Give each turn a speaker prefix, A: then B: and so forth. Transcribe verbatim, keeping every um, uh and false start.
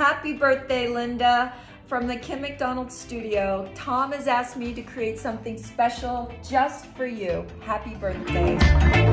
A: Happy birthday, Linda. From the Kim McDonald studio, Tom has asked me to create something special just for you. Happy birthday.